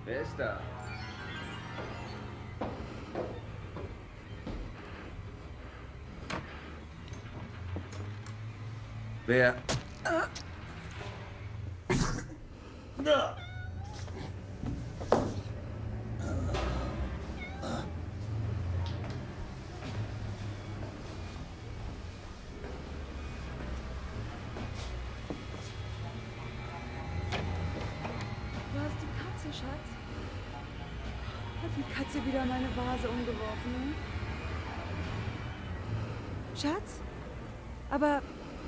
Wer ist da? Wer? Schatz? Hat die Katze wieder meine Vase umgeworfen? Schatz? Aber...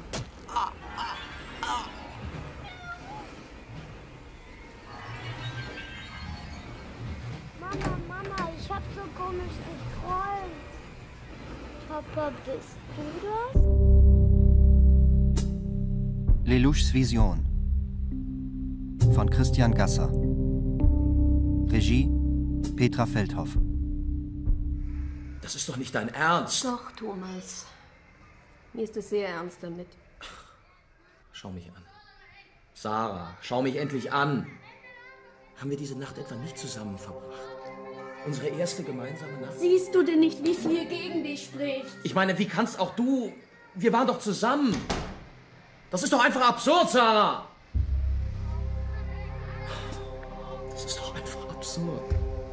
Mama, ich hab so komisch geträumt. Papa, bist du das? Lelouchs Vision von Christian Gasser. Regie Petra Feldhoff. Das ist doch nicht dein Ernst. Doch, Thomas. Mir ist es sehr ernst damit. Schau mich an. Sarah, schau mich endlich an. Haben wir diese Nacht etwa nicht zusammen verbracht? Unsere erste gemeinsame Nacht? Siehst du denn nicht, wie viel gegen dich spricht? Ich meine, wie kannst auch du... Wir waren doch zusammen. Das ist doch einfach absurd, Sarah. Das ist doch einfach absurd.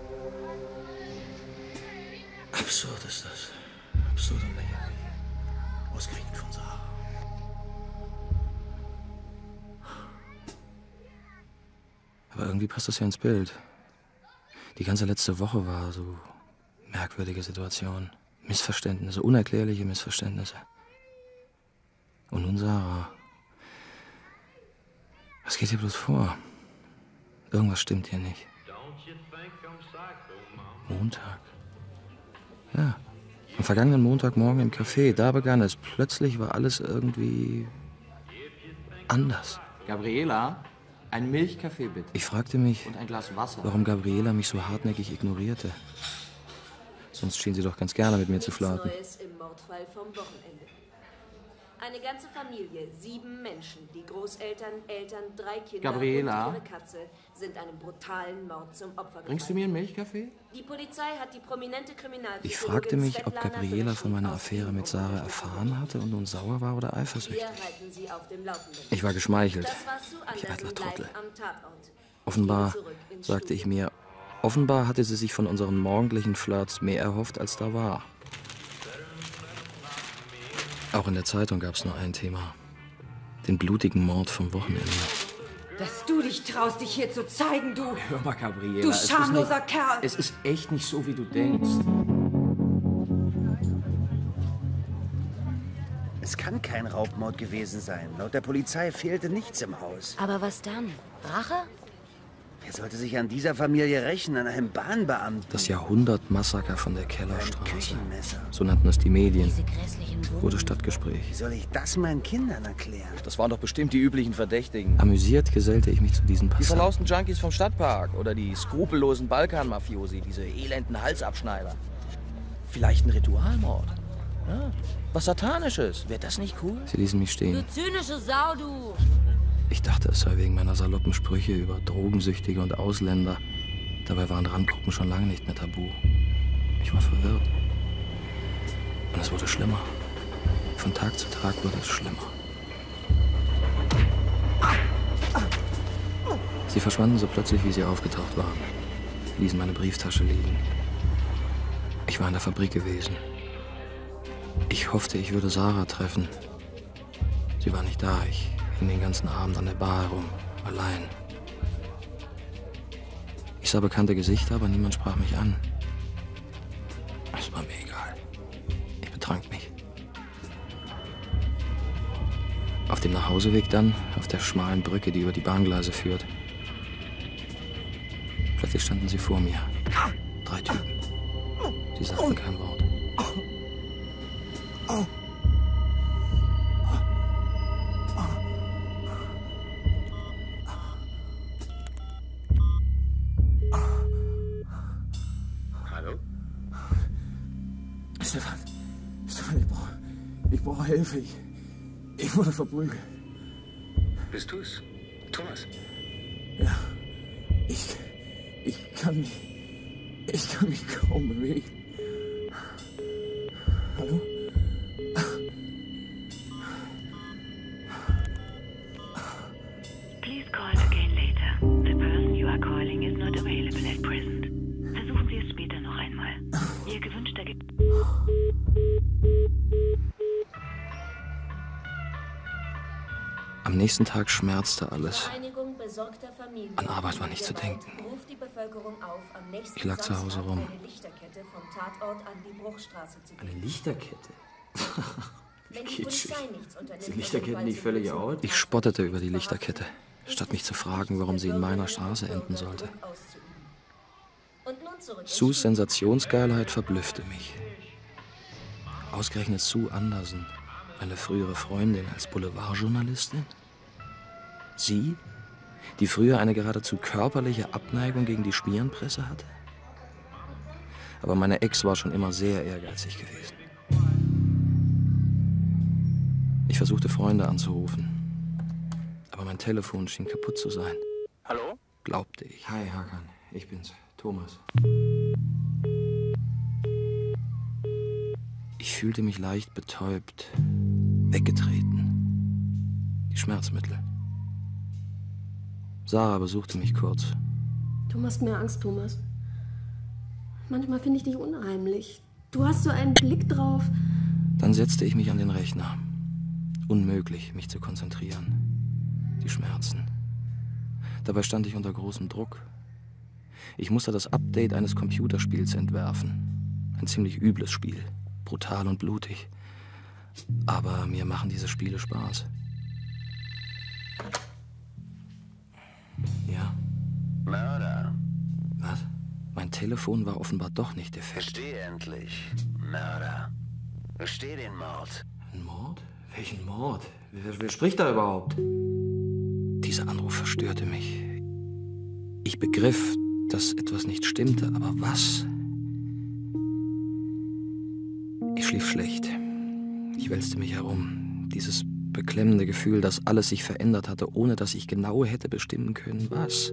Absurd ist das. Absurd und lächerlich. Ausgerechnet von Sarah. Aber irgendwie passt das ja ins Bild. Die ganze letzte Woche war so merkwürdige Situation. Missverständnisse, unerklärliche Missverständnisse. Und nun Sarah. Was geht hier bloß vor? Irgendwas stimmt hier nicht. Montag. Ja, am vergangenen Montagmorgen im Café, da begann es. Plötzlich war alles irgendwie anders. Gabriela, ein Milchkaffee bitte. Ich fragte mich, Und ein Glas Wasser. warum Gabriela mich so hartnäckig ignorierte. Sonst schien sie doch ganz gerne mit mir zu flirten. Neues im Mordfall vom Wochenende. Eine ganze Familie, 7 Menschen, die Großeltern, Eltern, 3 Kinder Gabriela? und ihre Katze, sind einem brutalen Mord zum Opfer gefallen. Bringst du mir einen Milchkaffee? Die Polizei hat die prominente Kriminalpsychologin Ich fragte mich, ob Svetlana Gabriela von meiner Beneschnik Affäre mit Sarah erfahren hatte und nun sauer war oder eifersüchtig. Wir halten Sie auf dem Laufenden. Ich war geschmeichelt. Das war Sue Ich eitler Anderson Trottel. live am Tatort. Offenbar, Zurück ins sagte Studio. ich mir, offenbar hatte sie sich von unseren morgendlichen Flirts mehr erhofft, als da war. Auch in der Zeitung gab es nur ein Thema. Den blutigen Mord vom Wochenende. Dass du dich traust, dich hier zu zeigen, du... Hör mal, Gabriela. Du es ist schamloser nicht, Kerl! Es ist echt nicht so, wie du denkst. Es kann kein Raubmord gewesen sein. Laut der Polizei fehlte nichts im Haus. Aber was dann? Rache? Wer sollte sich an dieser Familie rächen, an einem Bahnbeamten? Das Jahrhundertmassaker von der Ein Kellerstraße. Küchenmesser. So nannten es die Medien. Diese grässlichen Wunden. Wurde Stadtgespräch. Wie soll ich das meinen Kindern erklären? Das waren doch bestimmt die üblichen Verdächtigen. Amüsiert gesellte ich mich zu diesen Die Passanten. verlausten Junkies vom Stadtpark oder die skrupellosen Balkan-Mafiosi, diese elenden Halsabschneider. Vielleicht ein Ritualmord. Ja, was Satanisches. Wäre das nicht cool? Sie ließen mich Du stehen. zynische Sau, du! Ich dachte, es sei wegen meiner saloppen Sprüche über Drogensüchtige und Ausländer. Dabei waren Randgruppen schon lange nicht mehr tabu. Ich war verwirrt. Und es wurde schlimmer. Von Tag zu Tag wurde es schlimmer. Sie verschwanden so plötzlich, wie sie aufgetaucht waren. Ließen meine Brieftasche liegen. Ich war in der Fabrik gewesen. Ich hoffte, ich würde Sarah treffen. Sie war nicht da. Ich hing den ganzen Abend an der Bar herum, allein. Ich sah bekannte Gesichter, aber niemand sprach mich an. Es war mir egal. Ich betrank mich. Auf dem Nachhauseweg dann, auf der schmalen Brücke, die über die Bahngleise führt. Plötzlich standen sie vor mir. 3 Typen. Sie sagten kein Wort. Hallo? Stefan, ich brauche Hilfe. Ich wurde verprügelt. Bist du's? Thomas? Ja, Ich kann mich kaum bewegen. Hallo? Please call again later. The person you are calling is not available at present. Versuchen Sie es später noch einmal. Ihr gewünschter Am nächsten Tag schmerzte alles. An Arbeit war nicht zu denken. Ich lag zu Hause rum. Eine Lichterkette? Wie kitschig. Ist die Lichterkette nicht völlig out? Ich spottete über die Lichterkette, statt mich zu fragen, warum sie in meiner Straße enden sollte. Sues Sensationsgeilheit verblüffte mich. Ausgerechnet Sue Anderson, meine frühere Freundin, als Boulevardjournalistin? Sie, die früher eine geradezu körperliche Abneigung gegen die Schmierenpresse hatte? Aber meine Ex war schon immer sehr ehrgeizig gewesen. Ich versuchte, Freunde anzurufen. Aber mein Telefon schien kaputt zu sein. Hallo? Glaubte ich. Hi, Hakan. Ich bin's. Thomas. Ich fühlte mich leicht betäubt, weggetreten. Die Schmerzmittel. Sarah besuchte mich kurz. Du machst mir Angst, Thomas. Manchmal finde ich dich unheimlich. Du hast so einen Blick drauf. Dann setzte ich mich an den Rechner. Unmöglich, mich zu konzentrieren. Die Schmerzen. Dabei stand ich unter großem Druck. Ich musste das Update eines Computerspiels entwerfen. Ein ziemlich übles Spiel. Brutal und blutig. Aber mir machen diese Spiele Spaß. Ja? Mörder. Was? Mein Telefon war offenbar doch nicht defekt. Gesteh endlich. Mörder. Gesteh den Mord. Ein Mord? Welchen Mord? Wer spricht da überhaupt? Dieser Anruf verstörte mich. Ich begriff, dass etwas nicht stimmte, aber was? Ich schlief schlecht. Ich wälzte mich herum. Dieses beklemmende Gefühl, dass alles sich verändert hatte, ohne dass ich genau hätte bestimmen können, was?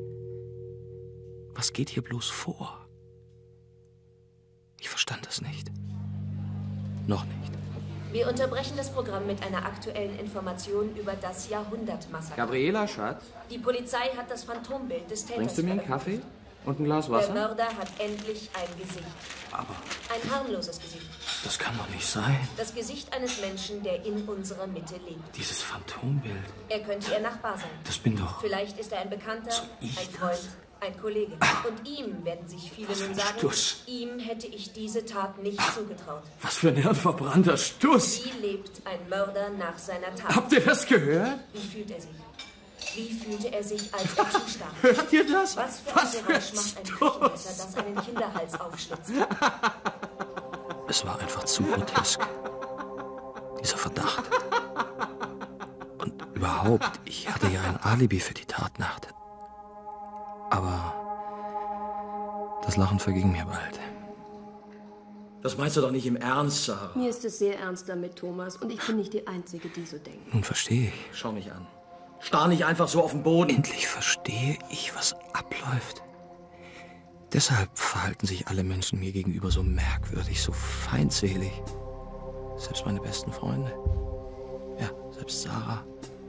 Was geht hier bloß vor? Ich verstand es nicht. Noch nicht. Wir unterbrechen das Programm mit einer aktuellen Information über das Jahrhundertmassaker. Gabriela, Schatz? Die Polizei hat das Phantombild des Täters Bringst du mir einen Kaffee? Und ein Glas Wasser? Der Mörder hat endlich ein Gesicht. Aber... Ein harmloses Gesicht. Das kann doch nicht sein. Das Gesicht eines Menschen, der in unserer Mitte lebt. Dieses Phantombild. Er könnte ihr Nachbar sein. Das bin doch... Vielleicht ist er ein Bekannter, ein Freund, ein Kollege. Und ihm werden sich viele nun sagen, Stuss. Ihm hätte ich diese Tat nicht zugetraut. Was für ein hirnverbrannter Stuss! Wie lebt ein Mörder nach seiner Tat? Habt ihr das gehört? Wie fühlt er sich? Wie fühlte er sich, als er zustarb? Hört ihr das? Was für ein Geräusch macht ein Küchenmesser, das einen Kinderhals aufschlitzt? Es war einfach zu grotesk. Dieser Verdacht. Und überhaupt, ich hatte ja ein Alibi für die Tatnacht. Aber das Lachen verging mir bald. Das meinst du doch nicht im Ernst, Sarah? Mir ist es sehr ernst damit, Thomas. Und ich bin nicht die Einzige, die so denkt. Nun verstehe ich. Schau mich an. Starr nicht einfach so auf den Boden. Endlich verstehe ich, was abläuft. Deshalb verhalten sich alle Menschen mir gegenüber so merkwürdig, so feindselig. Selbst meine besten Freunde. Ja, selbst Sarah.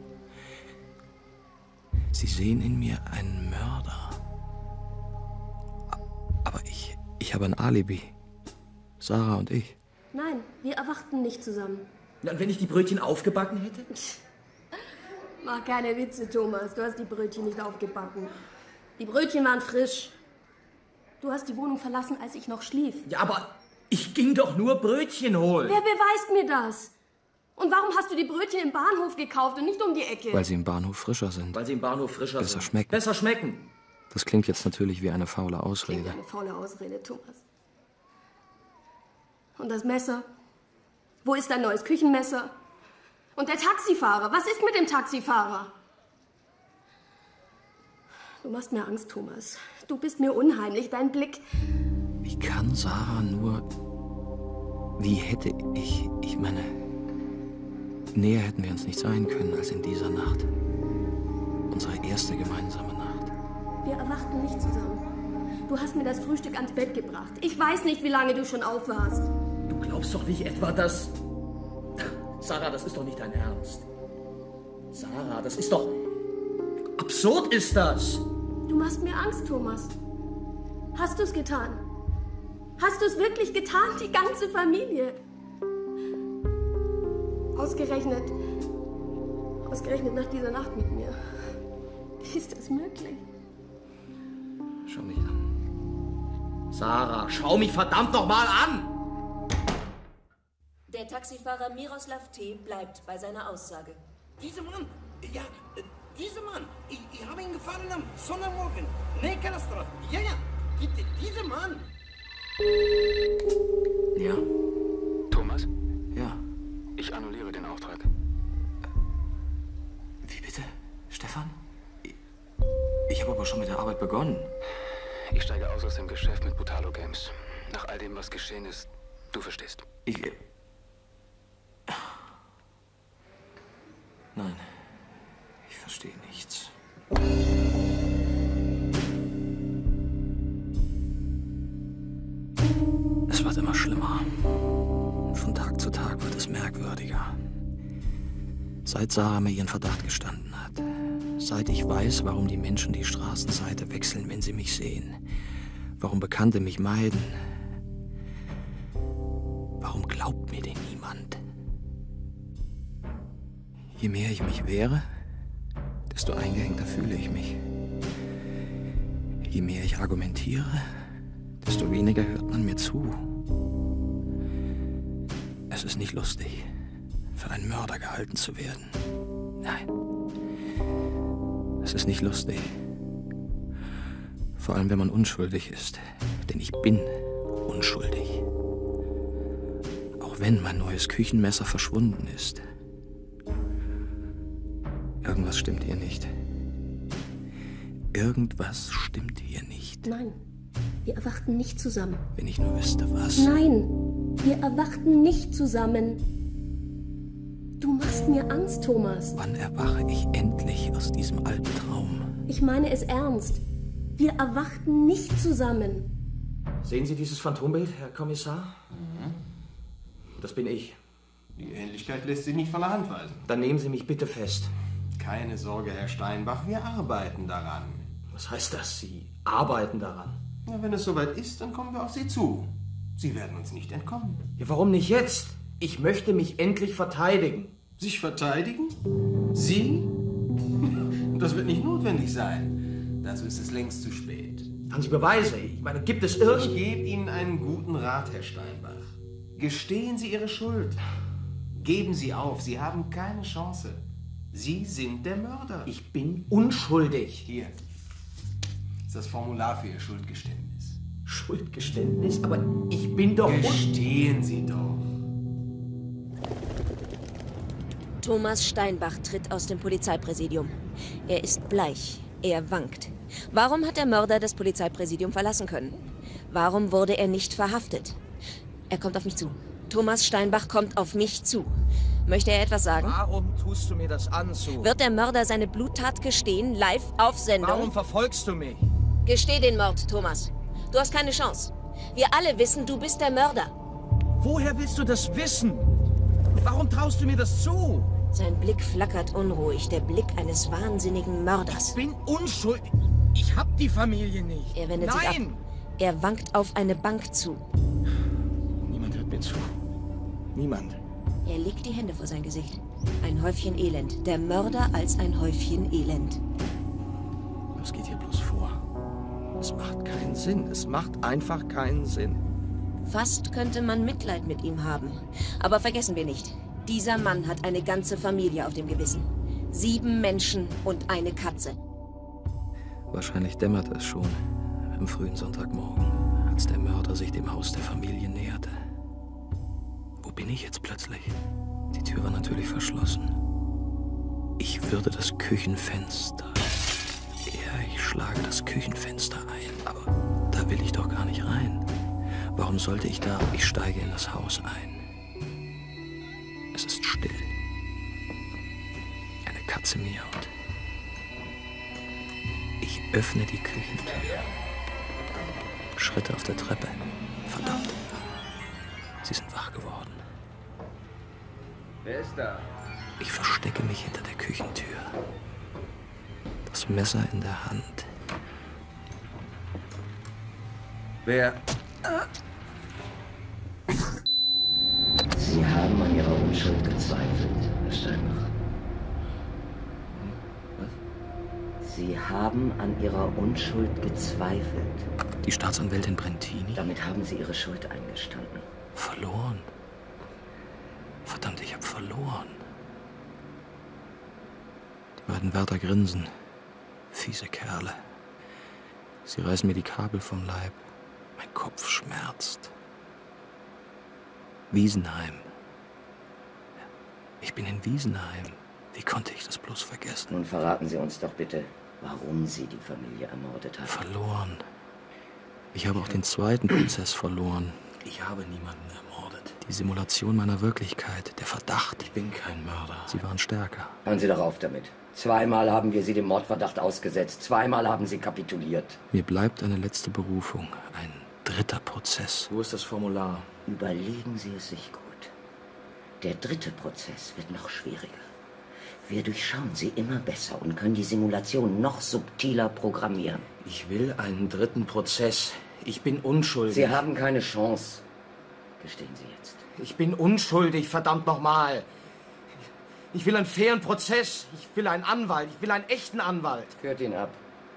Sie sehen in mir einen Mörder. Aber ich habe ein Alibi. Sarah und ich. Nein, wir erwachten nicht zusammen. Und wenn ich die Brötchen aufgebacken hätte? Mach keine Witze, Thomas. Du hast die Brötchen nicht aufgebacken. Die Brötchen waren frisch. Du hast die Wohnung verlassen, als ich noch schlief. Ja, aber ich ging doch nur Brötchen holen. Wer beweist mir das? Und warum hast du die Brötchen im Bahnhof gekauft und nicht um die Ecke? Weil sie im Bahnhof frischer sind. Weil sie im Bahnhof frischer Besser sind. schmecken. Besser schmecken. Das klingt jetzt natürlich wie eine faule Klingt Ausrede. eine faule Ausrede, Thomas. Und das Messer? Wo ist dein neues Küchenmesser? Und der Taxifahrer? Was ist mit dem Taxifahrer? Du machst mir Angst, Thomas. Du bist mir unheimlich. Dein Blick... Wie kann Sarah nur... Wie hätte ich... Ich meine... Näher hätten wir uns nicht sein können als in dieser Nacht. Unsere erste gemeinsame Nacht. Wir erwachten nicht zusammen. Du hast mir das Frühstück ans Bett gebracht. Ich weiß nicht, wie lange du schon auf warst. Du glaubst doch nicht etwa, dass... Sarah, das ist doch nicht dein Ernst. Sarah, das ist doch... Absurd ist das. Du machst mir Angst, Thomas. Hast du es getan? Hast du es wirklich getan, die ganze Familie? Ausgerechnet nach dieser Nacht mit mir. Wie ist das möglich? Schau mich an. Sarah, schau mich verdammt noch mal an! Der Taxifahrer Miroslav T. bleibt bei seiner Aussage. Dieser Mann, ja, dieser Mann, ich habe ihn gefahren am Sonntagmorgen. Katastrophe. Ja, dieser Mann. Ja. Thomas? Ja. Ich annulliere den Auftrag. Wie bitte? Stefan? Ich habe aber schon mit der Arbeit begonnen. Ich steige aus dem Geschäft mit Butalo Games. Nach all dem, was geschehen ist, du verstehst. Nein, ich verstehe nichts. Es wird immer schlimmer. Von Tag zu Tag wird es merkwürdiger. Seit Sarah mir ihren Verdacht gestanden hat. Seit ich weiß, warum die Menschen die Straßenseite wechseln, wenn sie mich sehen. Warum Bekannte mich meiden. Warum glaubt mir denn niemand? Je mehr ich mich wehre, desto eingehängter fühle ich mich. Je mehr ich argumentiere, desto weniger hört man mir zu. Es ist nicht lustig, für einen Mörder gehalten zu werden. Nein, es ist nicht lustig. Vor allem, wenn man unschuldig ist. Denn ich bin unschuldig. Auch wenn mein neues Küchenmesser verschwunden ist. Irgendwas stimmt hier nicht. Irgendwas stimmt hier nicht. Nein, wir erwachten nicht zusammen. Wenn ich nur wüsste, was. Nein, wir erwachten nicht zusammen. Du machst mir Angst, Thomas. Wann erwache ich endlich aus diesem Albtraum? Ich meine es ernst. Wir erwachten nicht zusammen. Sehen Sie dieses Phantombild, Herr Kommissar? Das bin ich. Die Ähnlichkeit lässt sich nicht von der Hand weisen. Dann nehmen Sie mich bitte fest. Keine Sorge, Herr Steinbach, wir arbeiten daran. Was heißt das? Sie arbeiten daran? Ja, wenn es soweit ist, dann kommen wir auf Sie zu. Sie werden uns nicht entkommen. Ja, warum nicht jetzt? Ich möchte mich endlich verteidigen. Sich verteidigen? Sie? Das wird nicht notwendig sein. Dazu ist es längst zu spät. Haben Sie Beweise? Ich meine, gibt es Ich gebe Ihnen einen guten Rat, Herr Steinbach. Gestehen Sie Ihre Schuld. Geben Sie auf, Sie haben keine Chance. Sie sind der Mörder. Ich bin unschuldig. Hier ist das Formular für Ihr Schuldgeständnis. Schuldgeständnis? Aber ich bin doch... Gestehen Sie doch. Thomas Steinbach tritt aus dem Polizeipräsidium. Er ist bleich. Er wankt. Warum hat der Mörder das Polizeipräsidium verlassen können? Warum wurde er nicht verhaftet? Er kommt auf mich zu. Thomas Steinbach kommt auf mich zu. Möchte er etwas sagen? Warum tust du mir das an, Sue? Wird der Mörder seine Bluttat gestehen, live auf Sendung? Warum verfolgst du mich? Gesteh den Mord, Thomas. Du hast keine Chance. Wir alle wissen, du bist der Mörder. Woher willst du das wissen? Warum traust du mir das zu? Sein Blick flackert unruhig, der Blick eines wahnsinnigen Mörders. Ich bin unschuldig. Ich hab die Familie nicht. Er wendet sich ab. Er wankt auf eine Bank zu. Niemand hört mir zu. Niemand. Er legt die Hände vor sein Gesicht. Ein Häufchen Elend. Der Mörder als ein Häufchen Elend. Was geht hier bloß vor? Es macht keinen Sinn. Es macht einfach keinen Sinn. Fast könnte man Mitleid mit ihm haben. Aber vergessen wir nicht, dieser Mann hat eine ganze Familie auf dem Gewissen. 7 Menschen und eine Katze. Wahrscheinlich dämmerte es schon am frühen Sonntagmorgen, als der Mörder sich dem Haus der Familie näherte. Wo bin ich jetzt plötzlich? Die Tür war natürlich verschlossen. Ich würde das Küchenfenster... Ja, ich schlage das Küchenfenster ein, aber da will ich doch gar nicht rein. Warum sollte ich da? Ich steige in das Haus ein. Es ist still. Eine Katze miaut. Ich öffne die Küchentür. Schritte auf der Treppe. Verdammt. Sie sind wach geworden. Wer ist da? Ich verstecke mich hinter der Küchentür. Das Messer in der Hand. Wer? Sie haben an Ihrer Unschuld gezweifelt, Herr Steinbach. Was? Sie haben an Ihrer Unschuld gezweifelt. Die Staatsanwältin Brentini? Damit haben Sie Ihre Schuld eingestanden. Verloren? Verdammt, ich habe verloren. Die beiden Wärter grinsen. Fiese Kerle. Sie reißen mir die Kabel vom Leib. Mein Kopf schmerzt. Wiesenheim. Ich bin in Wiesenheim. Wie konnte ich das bloß vergessen? Nun verraten Sie uns doch bitte, warum Sie die Familie ermordet haben. Verloren. Ich habe auch den zweiten Prozess verloren. Ich habe niemanden ermordet. Die Simulation meiner Wirklichkeit, der Verdacht. Ich bin kein Mörder. Sie waren stärker. Hören Sie doch auf damit. Zweimal haben wir Sie dem Mordverdacht ausgesetzt. Zweimal haben Sie kapituliert. Mir bleibt eine letzte Berufung. Ein dritter Prozess. Wo ist das Formular? Überlegen Sie es sich gut. Der dritte Prozess wird noch schwieriger. Wir durchschauen sie immer besser und können die Simulation noch subtiler programmieren. Ich will einen dritten Prozess. Ich bin unschuldig. Sie haben keine Chance. Gestehen Sie jetzt. Ich bin unschuldig, verdammt nochmal. Ich will einen fairen Prozess. Ich will einen Anwalt. Ich will einen echten Anwalt. Führt ihn ab.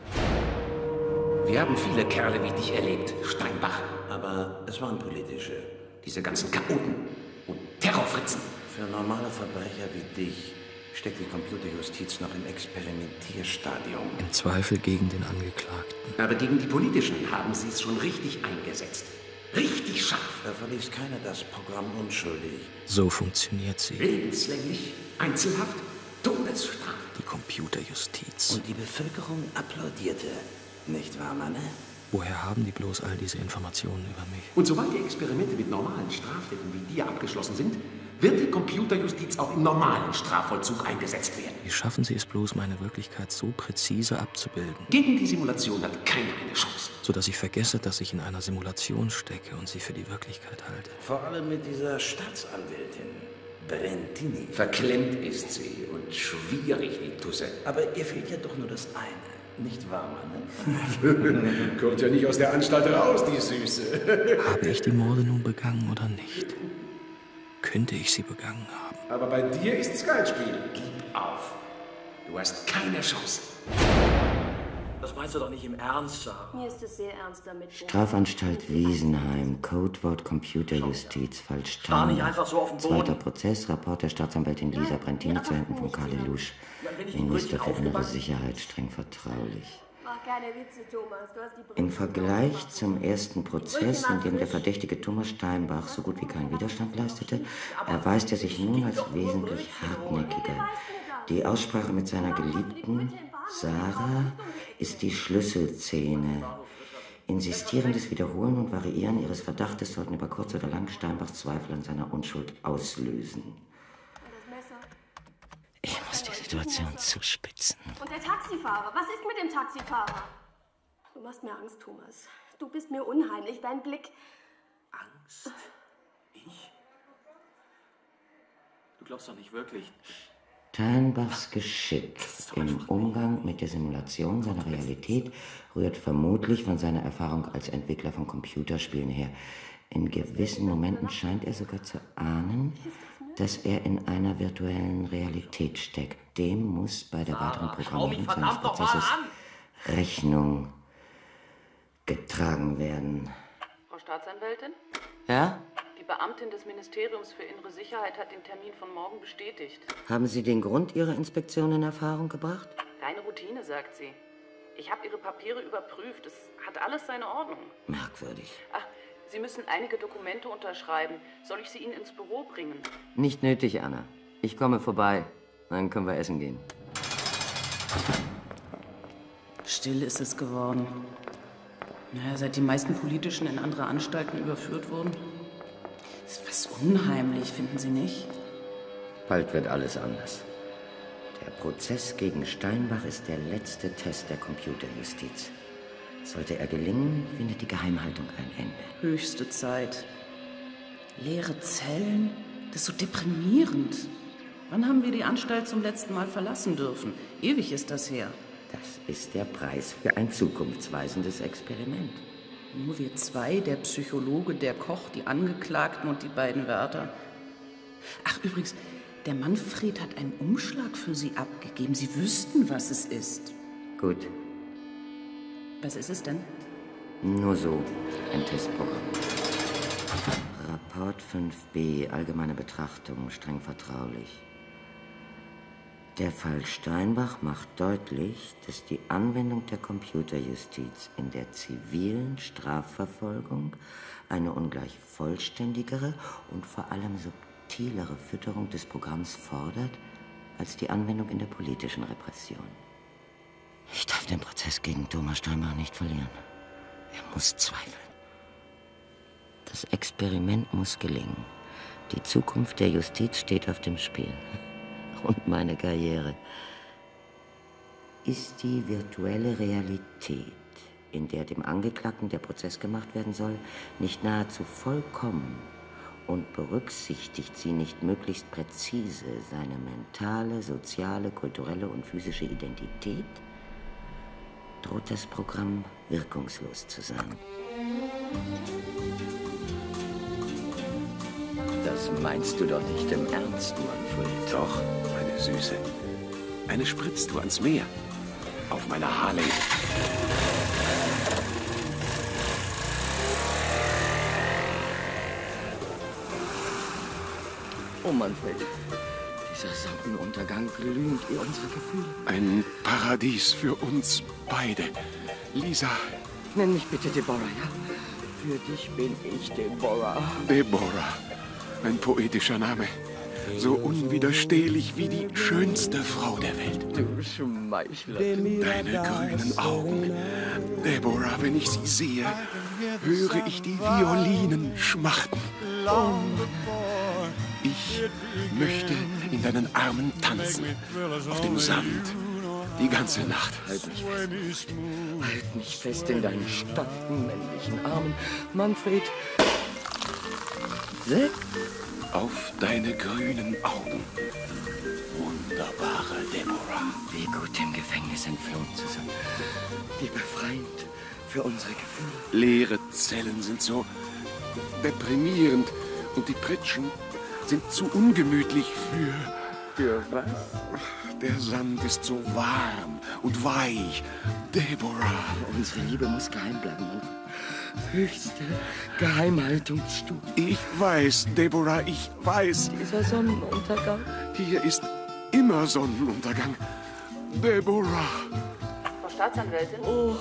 Wir haben viele Kerle wie dich erlebt, Steinbach. Aber es waren politische. Diese ganzen Chaoten und Terrorfritzen. Für normale Verbrecher wie dich steckt die Computerjustiz noch im Experimentierstadium. Im Zweifel gegen den Angeklagten. Aber gegen die Politischen haben sie es schon richtig eingesetzt. Richtig scharf. Da verließ keiner das Programm unschuldig. So funktioniert sie. Lebenslänglich, Einzelhaft, Todesstrafe. Die Computerjustiz. Und die Bevölkerung applaudierte. Nicht wahr, Manne? Woher haben die bloß all diese Informationen über mich? Und sobald die Experimente mit normalen Straftätern wie dir abgeschlossen sind, wird die Computerjustiz auch im normalen Strafvollzug eingesetzt werden. Wie schaffen Sie es bloß, meine Wirklichkeit so präzise abzubilden? Gegen die Simulation hat keiner eine Chance. Sodass ich vergesse, dass ich in einer Simulation stecke und sie für die Wirklichkeit halte. Vor allem mit dieser Staatsanwältin, Brentini. Verklemmt ist sie und schwierig, die Tusse. Aber ihr fehlt ja doch nur das eine. Nicht wahr, Mann? Kommt ja nicht aus der Anstalt raus, die Süße. Habe ich die Morde nun begangen oder nicht? Könnte ich sie begangen haben? Aber bei dir ist's kein Spiel. Gib auf. Du hast keine Chance. Das meinst du doch nicht im Ernst, Sarah? Mir ist es sehr ernst damit. Strafanstalt Wiesenheim, Codewort Computerjustiz, Fall Starr nicht einfach so auf den Boden. Zweiter Prozess, Rapport der Staatsanwältin Lisa Brentini zu Händen von Karl Lelouch. Minister für innere Sicherheit, streng vertraulich. Mach keine Witze, Thomas. Du hast die Brille. Im Vergleich zum ersten Prozess, in dem der verdächtige Thomas Steinbach so gut wie keinen Widerstand leistete, erweist er sich nun als wesentlich hartnäckiger. Die Aussprache mit seiner Geliebten, Sarah, ist die Schlüsselszene. Insistierendes Wiederholen und Variieren ihres Verdachtes sollten über kurz oder lang Steinbachs Zweifel an seiner Unschuld auslösen. Ich muss die Situation zuspitzen. Und der Taxifahrer? Was ist mit dem Taxifahrer? Du machst mir Angst, Thomas. Du bist mir unheimlich. Dein Blick... Angst? Ich? Du glaubst doch nicht wirklich... Steinbachs Geschick im Umgang mit der Simulation seiner Realität rührt vermutlich von seiner Erfahrung als Entwickler von Computerspielen her. In gewissen Momenten scheint er sogar zu ahnen, dass er in einer virtuellen Realität steckt. Dem muss bei der weiteren Programmierung seines Prozesses Rechnung getragen werden. Frau Staatsanwältin? Ja? Die Beamtin des Ministeriums für Innere Sicherheit hat den Termin von morgen bestätigt. Haben Sie den Grund Ihrer Inspektion in Erfahrung gebracht? Reine Routine, sagt sie. Ich habe Ihre Papiere überprüft. Es hat alles seine Ordnung. Merkwürdig. Ach, Sie müssen einige Dokumente unterschreiben. Soll ich sie Ihnen ins Büro bringen? Nicht nötig, Anna. Ich komme vorbei. Dann können wir essen gehen. Still ist es geworden. Naja, seit die meisten Politischen in andere Anstalten überführt wurden. Das ist was unheimlich, finden Sie nicht? Bald wird alles anders. Der Prozess gegen Steinbach ist der letzte Test der Computerjustiz. Sollte er gelingen, findet die Geheimhaltung ein Ende. Höchste Zeit. Leere Zellen? Das ist so deprimierend. Wann haben wir die Anstalt zum letzten Mal verlassen dürfen? Ewig ist das her. Das ist der Preis für ein zukunftsweisendes Experiment. Nur wir zwei, der Psychologe, der Koch, die Angeklagten und die beiden Wärter. Ach, übrigens, der Manfred hat einen Umschlag für Sie abgegeben. Sie wüssten, was es ist. Gut. Was ist es denn? Nur so, ein Testprogramm. Rapport 5b, allgemeine Betrachtung, streng vertraulich. Der Fall Steinbach macht deutlich, dass die Anwendung der Computerjustiz in der zivilen Strafverfolgung eine ungleich vollständigere und vor allem subtilere Fütterung des Programms fordert, als die Anwendung in der politischen Repression. Ich darf den Prozess gegen Thomas Steinbach nicht verlieren. Er muss zweifeln. Das Experiment muss gelingen. Die Zukunft der Justiz steht auf dem Spiel. Und meine Karriere. Ist die virtuelle Realität, in der dem Angeklagten der Prozess gemacht werden soll, nicht nahezu vollkommen und berücksichtigt sie nicht möglichst präzise seine mentale, soziale, kulturelle und physische Identität, droht das Programm wirkungslos zu sein. Das meinst du doch nicht im Ernst, Manfred. Doch, meine Süße. Eine Spritztour ans Meer. Auf meiner Harley. Oh, Manfred. Dieser Sonnenuntergang glüht wie unsere Gefühle. Ein Paradies für uns beide. Lisa. Nenn mich bitte Deborah, ja? Für dich bin ich Deborah. Deborah. Ein poetischer Name. So unwiderstehlich wie die schönste Frau der Welt. Du Schmeichler. Deine grünen Augen. Deborah, wenn ich sie sehe, höre ich die Violinen schmachten. Ich möchte in deinen Armen tanzen. Auf dem Sand. Die ganze Nacht. Halt mich fest. Halt mich fest in deinen starken männlichen Armen, Manfred. Seh? Auf deine grünen Augen. Wunderbare Deborah. Wie gut, dem Gefängnis entflohen zu sein. Wie befreiend für unsere Gefühle. Leere Zellen sind so deprimierend und die Pritschen sind zu ungemütlich Für was? Der Sand ist so warm und weich. Deborah. Unsere Liebe muss geheim bleiben, Manfred. Höchste Geheimhaltungsstufe. Ich weiß, Deborah, ich weiß. Dieser Sonnenuntergang. Hier ist immer Sonnenuntergang. Deborah. Frau Staatsanwältin? Oh,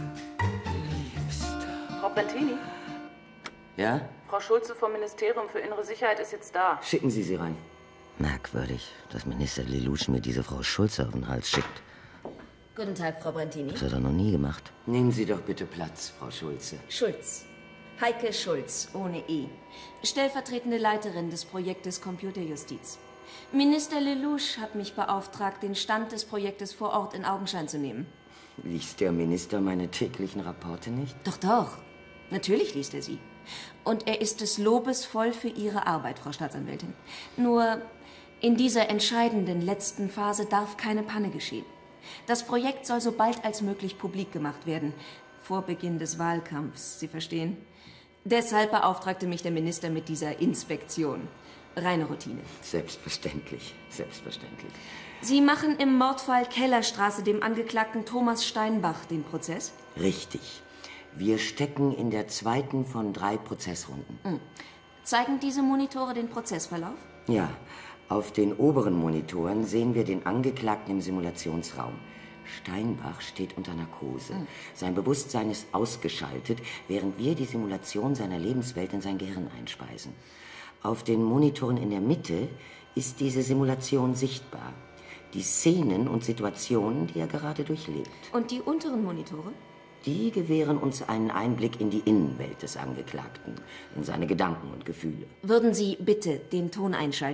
Frau Brentini? Ja? Frau Schulze vom Ministerium für Innere Sicherheit ist jetzt da. Schicken Sie sie rein. Merkwürdig, dass Minister Lelouch mir diese Frau Schulze auf den Hals schickt. Guten Tag, Frau Brentini. Das hat er noch nie gemacht. Nehmen Sie doch bitte Platz, Frau Schulze. Schulz. Heike Schulz, ohne E. Stellvertretende Leiterin des Projektes Computerjustiz. Minister Lelouch hat mich beauftragt, den Stand des Projektes vor Ort in Augenschein zu nehmen. Liest der Minister meine täglichen Rapporte nicht? Doch, doch. Natürlich liest er sie. Und er ist des Lobes voll für Ihre Arbeit, Frau Staatsanwältin. Nur in dieser entscheidenden letzten Phase darf keine Panne geschehen. Das Projekt soll so bald als möglich publik gemacht werden. Vor Beginn des Wahlkampfs, Sie verstehen? Deshalb beauftragte mich der Minister mit dieser Inspektion. Reine Routine. Selbstverständlich, selbstverständlich. Sie machen im Mordfall Kellerstraße dem Angeklagten Thomas Steinbach den Prozess? Richtig. Wir stecken in der zweiten von 3 Prozessrunden. Zeigen diese Monitore den Prozessverlauf? Ja, auf den oberen Monitoren sehen wir den Angeklagten im Simulationsraum. Steinbach steht unter Narkose. Sein Bewusstsein ist ausgeschaltet, während wir die Simulation seiner Lebenswelt in sein Gehirn einspeisen. Auf den Monitoren in der Mitte ist diese Simulation sichtbar. Die Szenen und Situationen, die er gerade durchlebt. Und die unteren Monitore? Die gewähren uns einen Einblick in die Innenwelt des Angeklagten, in seine Gedanken und Gefühle. Würden Sie bitte den Ton einschalten?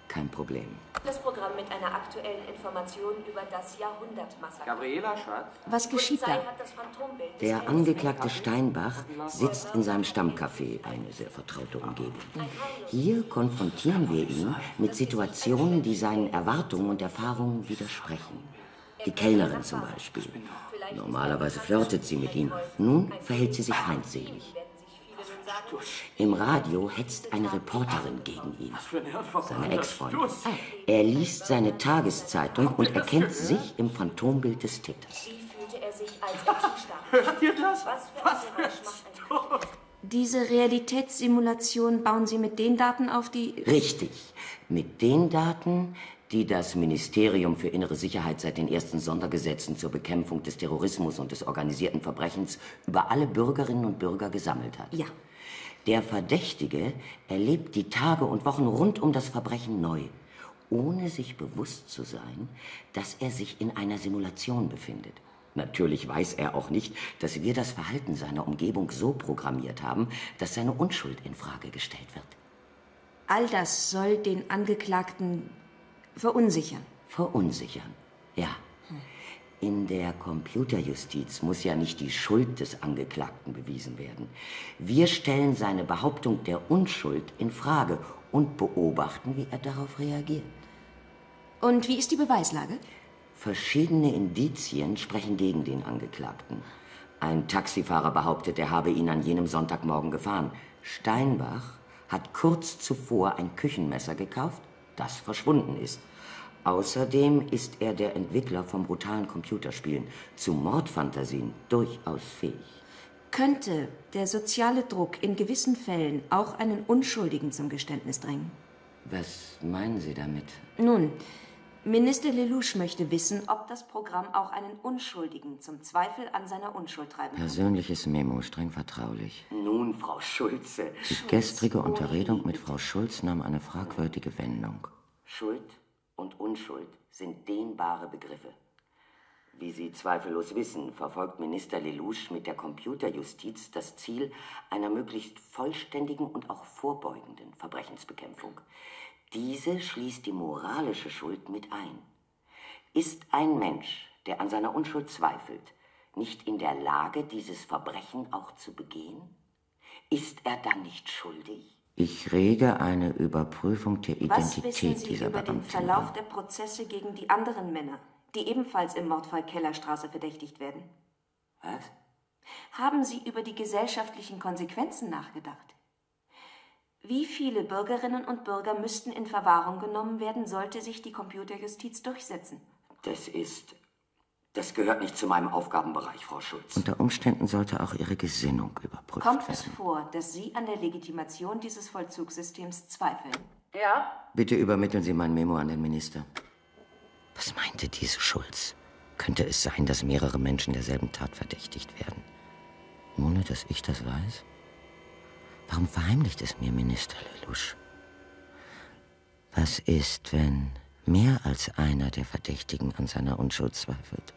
Kein Problem. Das Programm mit einer aktuellen Information über das Jahrhundertmassaker. Gabriela, Schatz? Was geschieht da? Der Angeklagte Steinbach sitzt in seinem Stammcafé, eine sehr vertraute Umgebung. Hier konfrontieren wir ihn mit Situationen, die seinen Erwartungen und Erfahrungen widersprechen. Die Kellnerin zum Beispiel. Normalerweise flirtet sie mit ihm. Nun verhält sie sich feindselig. Im Radio hetzt eine Reporterin gegen ihn, seine Ex-Freundin. Er liest seine Tageszeitung und erkennt sich im Phantombild des Täters. Wie fühlte er sich, als er zustarb? Hört ihr das? Was für ein Geräusch macht Diese Realitätssimulation bauen Sie mit den Daten auf, die... Richtig, mit den Daten, die das Ministerium für Innere Sicherheit seit den ersten Sondergesetzen zur Bekämpfung des Terrorismus und des organisierten Verbrechens über alle Bürgerinnen und Bürger gesammelt hat. Ja. Der Verdächtige erlebt die Tage und Wochen rund um das Verbrechen neu, ohne sich bewusst zu sein, dass er sich in einer Simulation befindet. Natürlich weiß er auch nicht, dass wir das Verhalten seiner Umgebung so programmiert haben, dass seine Unschuld in Frage gestellt wird. All das soll den Angeklagten verunsichern. Verunsichern, ja. In der Computerjustiz muss ja nicht die Schuld des Angeklagten bewiesen werden. Wir stellen seine Behauptung der Unschuld in Frage und beobachten, wie er darauf reagiert. Und wie ist die Beweislage? Verschiedene Indizien sprechen gegen den Angeklagten. Ein Taxifahrer behauptet, er habe ihn an jenem Sonntagmorgen gefahren. Steinbach hat kurz zuvor ein Küchenmesser gekauft, das verschwunden ist. Außerdem ist er der Entwickler von brutalen Computerspielen, zu Mordfantasien durchaus fähig. Könnte der soziale Druck in gewissen Fällen auch einen Unschuldigen zum Geständnis drängen? Was meinen Sie damit? Nun, Minister Lelouch möchte wissen, ob das Programm auch einen Unschuldigen zum Zweifel an seiner Unschuld treiben kann. Persönliches Memo, streng vertraulich. Nun, Frau Schulze. Die gestrige Unterredung mit Frau Schulz nahm eine fragwürdige Wendung. Schuld und Unschuld sind dehnbare Begriffe. Wie Sie zweifellos wissen, verfolgt Minister Lelouch mit der Computerjustiz das Ziel einer möglichst vollständigen und auch vorbeugenden Verbrechensbekämpfung. Diese schließt die moralische Schuld mit ein. Ist ein Mensch, der an seiner Unschuld zweifelt, nicht in der Lage, dieses Verbrechen auch zu begehen? Ist er dann nicht schuldig? Ich rege eine Überprüfung der Identität Was wissen Sie dieser über den Beamtin Verlauf an. der Prozesse gegen die anderen Männer, die ebenfalls im Mordfall Kellerstraße verdächtigt werden? Was? Haben Sie über die gesellschaftlichen Konsequenzen nachgedacht? Wie viele Bürgerinnen und Bürger müssten in Verwahrung genommen werden, sollte sich die Computerjustiz durchsetzen? Das gehört nicht zu meinem Aufgabenbereich, Frau Schulz. Unter Umständen sollte auch Ihre Gesinnung überprüft werden. Kommt es vor, dass Sie an der Legitimation dieses Vollzugssystems zweifeln? Ja? Bitte übermitteln Sie mein Memo an den Minister. Was meinte diese Schulz? Könnte es sein, dass mehrere Menschen derselben Tat verdächtigt werden, ohne dass ich das weiß? Warum verheimlicht es mir Minister Lelouch? Was ist, wenn mehr als einer der Verdächtigen an seiner Unschuld zweifelt?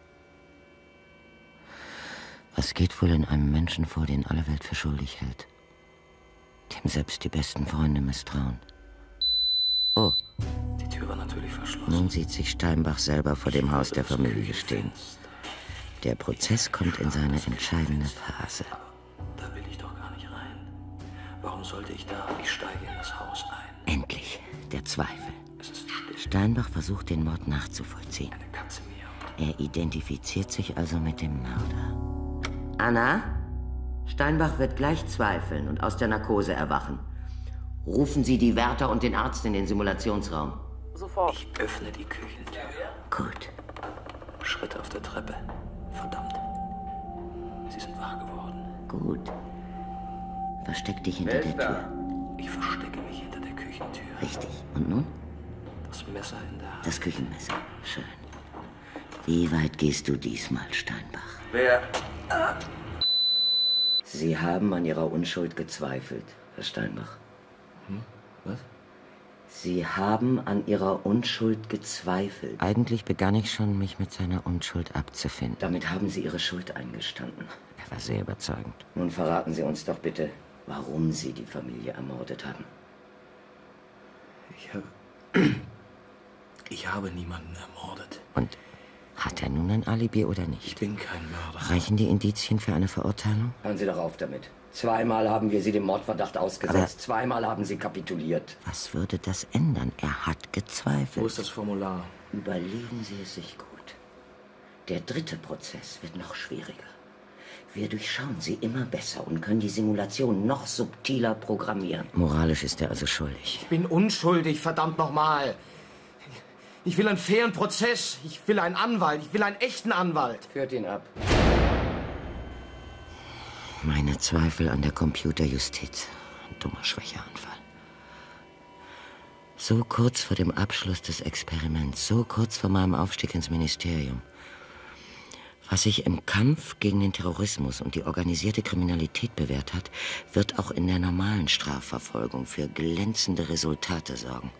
Was geht wohl in einem Menschen vor, den alle Welt für schuldig hält? Dem selbst die besten Freunde misstrauen. Oh. Die Tür war natürlich verschlossen. Nun sieht sich Steinbach selber vor dem Haus der Familie stehen. Der Prozess kommt in seine entscheidende Phase. Da will ich doch gar nicht rein. Warum sollte ich da? Ich steige in das Haus ein. Endlich, der Zweifel. Es ist still. Steinbach versucht, den Mord nachzuvollziehen. Eine Katze miaut. Er identifiziert sich also mit dem Mörder. Anna, Steinbach wird gleich zweifeln und aus der Narkose erwachen. Rufen Sie die Wärter und den Arzt in den Simulationsraum. Sofort. Ich öffne die Küchentür. Gut. Schritte auf der Treppe. Verdammt. Sie sind wach geworden. Gut. Versteck dich hinter der Tür. Ich verstecke mich hinter der Küchentür. Richtig. Und nun? Das Messer in der Hand. Das Küchenmesser. Schön. Wie weit gehst du diesmal, Steinbach? Wer? Sie haben an Ihrer Unschuld gezweifelt, Herr Steinbach. Was? Sie haben an Ihrer Unschuld gezweifelt. Eigentlich begann ich schon, mich mit seiner Unschuld abzufinden. Damit haben Sie Ihre Schuld eingestanden. Er war sehr überzeugend. Nun verraten Sie uns doch bitte, warum Sie die Familie ermordet haben. Ich habe Ich habe niemanden ermordet. Und hat er nun ein Alibi oder nicht? Ich bin kein Mörder. Reichen die Indizien für eine Verurteilung? Hören Sie doch auf damit. Zweimal haben wir Sie dem Mordverdacht ausgesetzt. Zweimal haben Sie kapituliert. Was würde das ändern? Er hat gezweifelt. Wo ist das Formular? Überlegen Sie es sich gut. Der dritte Prozess wird noch schwieriger. Wir durchschauen sie immer besser und können die Simulation noch subtiler programmieren. Moralisch ist er also schuldig. Ich bin unschuldig, verdammt nochmal. Ich will einen fairen Prozess. Ich will einen Anwalt. Ich will einen echten Anwalt. Führt ihn ab. Meine Zweifel an der Computerjustiz. Ein dummer Schwächeanfall. So kurz vor dem Abschluss des Experiments, so kurz vor meinem Aufstieg ins Ministerium. Was sich im Kampf gegen den Terrorismus und die organisierte Kriminalität bewährt hat, wird auch in der normalen Strafverfolgung für glänzende Resultate sorgen.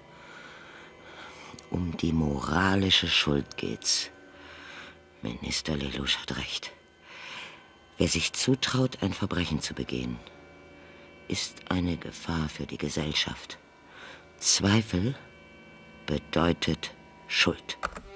Um die moralische Schuld geht's. Minister Lelouch hat recht. Wer sich zutraut, ein Verbrechen zu begehen, ist eine Gefahr für die Gesellschaft. Zweifel bedeutet Schuld.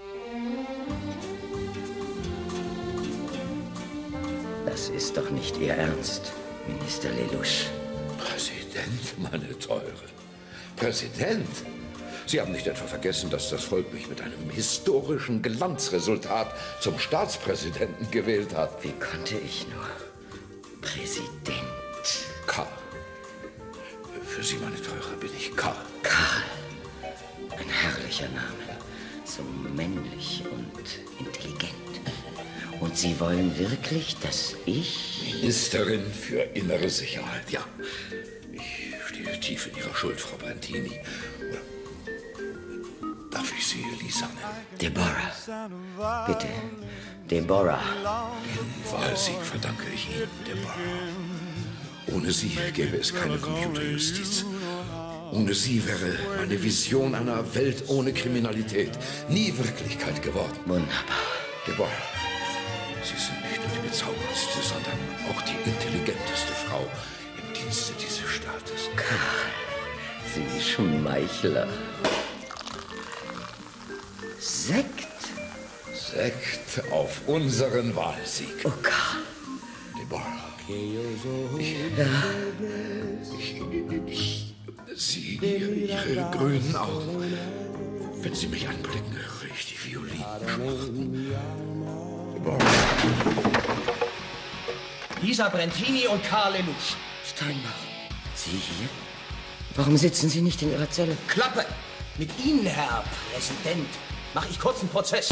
Das ist doch nicht Ihr Ernst, Minister Lelouch. Präsident, meine Teure. Präsident? Sie haben nicht etwa vergessen, dass das Volk mich mit einem historischen Glanzresultat zum Staatspräsidenten gewählt hat? Wie konnte ich nur? Präsident. Karl. Für Sie, meine Teure, bin ich Karl. Karl. Ein herrlicher Name. So männlich und intelligent. Und Sie wollen wirklich, dass ich... Ministerin für innere Sicherheit, ja. Ich stehe tief in Ihrer Schuld, Frau Brentini. Darf ich Sie Lisa nennen? Deborah. Bitte, Deborah. Den Wahlsieg verdanke ich Ihnen, Deborah. Ohne Sie gäbe es keine Computerjustiz. Ohne Sie wäre meine Vision einer Welt ohne Kriminalität nie Wirklichkeit geworden. Wunderbar. Deborah, Sie sind nicht nur die bezauberndste, sondern auch die intelligenteste Frau im Dienste dieses Staates. Karl, Sie Schmeichler. Sekt? Sekt auf unseren Wahlsieg. Oh, Karl. Deborah. Sie, Ihre grünen Augen. Wenn Sie mich anblicken, höre ich die Violinen schmachten. Lisa Brentini und Karl Lelouch. Steinbach. Sie hier? Warum sitzen Sie nicht in Ihrer Zelle? Klappe! Mit Ihnen, Herr Präsident, mache ich kurz einen Prozess.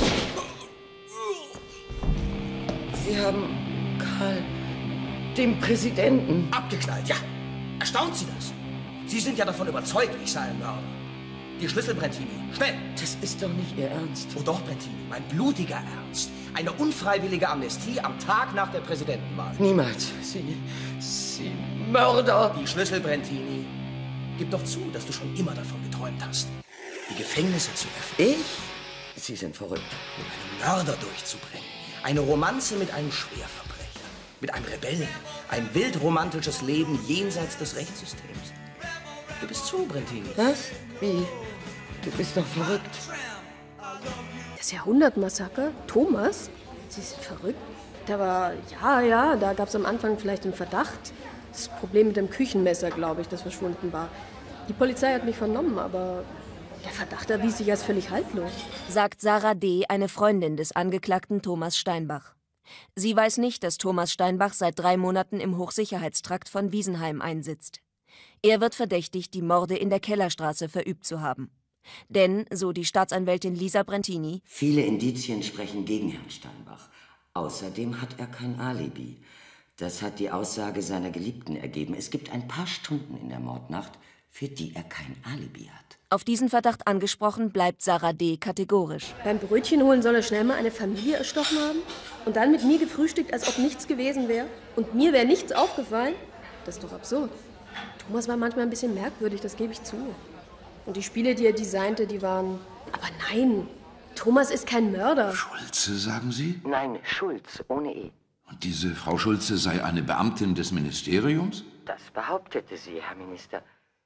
Sie haben Karl, dem Präsidenten... Abgeknallt, ja. Erstaunt Sie das? Sie sind ja davon überzeugt, ich sei ein Mörder. Die Schlüssel, Brentini, schnell! Das ist doch nicht Ihr Ernst. Oh doch, Brentini, mein blutiger Ernst. Eine unfreiwillige Amnestie am Tag nach der Präsidentenwahl. Niemals. Sie Mörder! Die Schlüssel, Brentini. Gib doch zu, dass du schon immer davon geträumt hast, die Gefängnisse zu öffnen. Ich? Sie sind verrückt. Um einen Mörder durchzubringen. Eine Romanze mit einem Schwerverbrecher. Mit einem Rebellen. Ein wildromantisches Leben jenseits des Rechtssystems. Gib es zu, Brentini. Was? Wie? Du bist doch verrückt. Das Jahrhundertmassaker? Thomas? Sie sind verrückt? Da war, ja, da gab es am Anfang vielleicht einen Verdacht. Das Problem mit dem Küchenmesser, glaube ich, das verschwunden war. Die Polizei hat mich vernommen, aber der Verdacht erwies sich als völlig haltlos. Sagt Sarah D., eine Freundin des Angeklagten Thomas Steinbach. Sie weiß nicht, dass Thomas Steinbach seit 3 Monaten im Hochsicherheitstrakt von Wiesenheim einsitzt. Er wird verdächtigt, die Morde in der Kellerstraße verübt zu haben. Denn, so die Staatsanwältin Lisa Brentini, viele Indizien sprechen gegen Herrn Steinbach. Außerdem hat er kein Alibi. Das hat die Aussage seiner Geliebten ergeben. Es gibt ein paar Stunden in der Mordnacht, für die er kein Alibi hat. Auf diesen Verdacht angesprochen, bleibt Sarah D. kategorisch. Beim Brötchen holen soll er schnell mal eine Familie erstochen haben? Und dann mit mir gefrühstückt, als ob nichts gewesen wäre? Und mir wäre nichts aufgefallen? Das ist doch absurd. Thomas war manchmal ein bisschen merkwürdig, das gebe ich zu. Und die Spiele, die er designte, die waren... Aber nein, Thomas ist kein Mörder. Schulze, sagen Sie? Nein, Schulz, ohne E. Und diese Frau Schulze sei eine Beamtin des Ministeriums? Das behauptete sie, Herr Minister.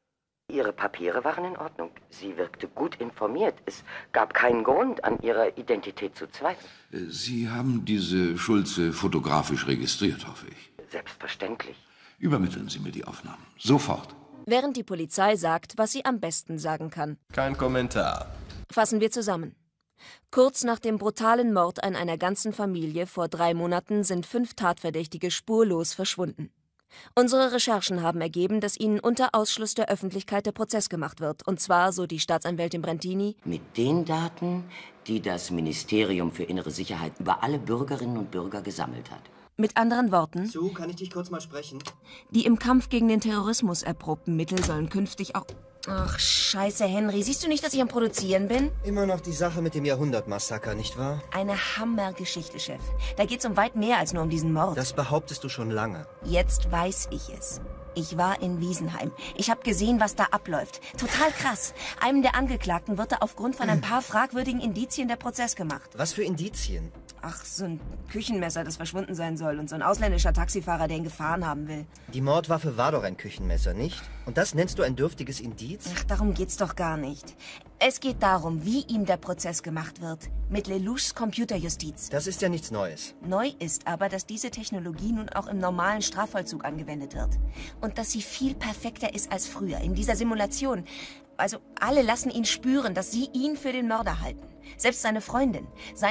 Ihre Papiere waren in Ordnung. Sie wirkte gut informiert. Es gab keinen Grund, an ihrer Identität zu zweifeln. Sie haben diese Schulze fotografisch registriert, hoffe ich. Selbstverständlich. Übermitteln Sie mir die Aufnahmen. Sofort. Während die Polizei sagt, was sie am besten sagen kann. Kein Kommentar. Fassen wir zusammen. Kurz nach dem brutalen Mord an einer ganzen Familie vor 3 Monaten sind 5 Tatverdächtige spurlos verschwunden. Unsere Recherchen haben ergeben, dass ihnen unter Ausschluss der Öffentlichkeit der Prozess gemacht wird. Und zwar, so die Staatsanwältin Brentini, mit den Daten, die das Ministerium für innere Sicherheit über alle Bürgerinnen und Bürger gesammelt hat. Mit anderen Worten, Sue, kann ich dich kurz mal sprechen? Die im Kampf gegen den Terrorismus erprobten Mittel sollen künftig auch... Ach, scheiße, Henry. Siehst du nicht, dass ich am Produzieren bin? Immer noch die Sache mit dem Jahrhundertmassaker, nicht wahr? Eine Hammergeschichte, Chef. Da geht's um weit mehr als nur um diesen Mord. Das behauptest du schon lange. Jetzt weiß ich es. Ich war in Wiesenheim. Ich habe gesehen, was da abläuft. Total krass. Einem der Angeklagten wird da aufgrund von ein paar fragwürdigen Indizien der Prozess gemacht. Was für Indizien? Ach, so ein Küchenmesser, das verschwunden sein soll und so ein ausländischer Taxifahrer, der ihn gefahren haben will. Die Mordwaffe war doch ein Küchenmesser, nicht? Und das nennst du ein dürftiges Indiz? Ach, darum geht's doch gar nicht. Es geht darum, wie ihm der Prozess gemacht wird. Mit Lelouchs Computerjustiz. Das ist ja nichts Neues. Neu ist aber, dass diese Technologie nun auch im normalen Strafvollzug angewendet wird. Und dass sie viel perfekter ist als früher, in dieser Simulation. Also alle lassen ihn spüren, dass sie ihn für den Mörder halten. Selbst seine Freundin,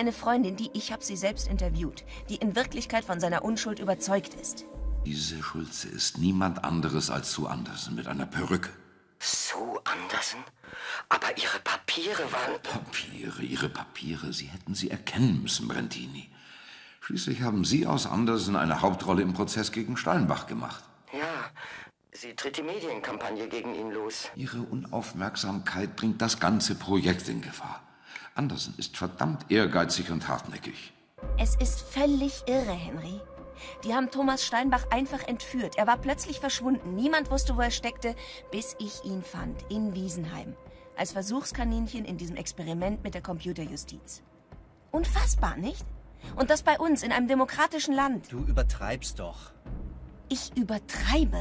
ich habe sie selbst interviewt, die in Wirklichkeit von seiner Unschuld überzeugt ist. Diese Schulze ist niemand anderes als Sue Anderson mit einer Perücke. Sue Anderson? Aber Ihre Papiere waren... Ihre Papiere, Sie hätten sie erkennen müssen, Brentini. Schließlich haben Sie aus Anderson eine Hauptrolle im Prozess gegen Steinbach gemacht. Ja, sie tritt die Medienkampagne gegen ihn los. Ihre Unaufmerksamkeit bringt das ganze Projekt in Gefahr. Anderson ist verdammt ehrgeizig und hartnäckig. Es ist völlig irre, Henry. Die haben Thomas Steinbach einfach entführt. Er war plötzlich verschwunden. Niemand wusste, wo er steckte, bis ich ihn fand, in Wiesenheim. Als Versuchskaninchen in diesem Experiment mit der Computerjustiz. Unfassbar, nicht? Und das bei uns, in einem demokratischen Land. Du übertreibst doch. Ich übertreibe?